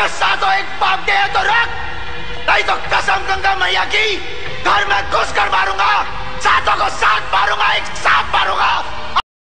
अगर सातों एक पाप के हैं तो रख, नहीं तो कसम गंगा मैया की घर में घुस कर मारूंगा, सातों को साथ मारूंगा एक साथ।